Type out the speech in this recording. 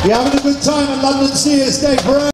You're having a good time at London Sea Estate Parade.